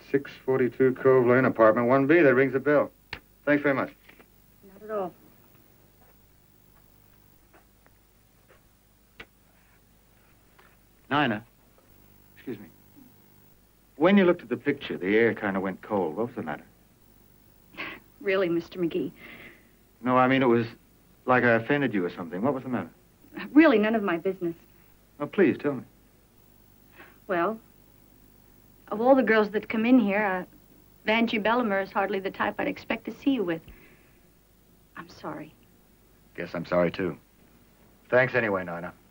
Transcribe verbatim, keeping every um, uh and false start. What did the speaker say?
six forty-two Cove Lane, apartment one B. That rings a bell. Thanks very much. Not at all. Nina, excuse me. When you looked at the picture, the air kind of went cold. What was the matter? Really, Mister McGee? No, I mean, it was like I offended you or something. What was the matter? Really, none of my business. Oh, please, tell me. Well, of all the girls that come in here, uh, Vanjie Bellamere is hardly the type I'd expect to see you with. I'm sorry. Guess I'm sorry, too. Thanks anyway, Nina.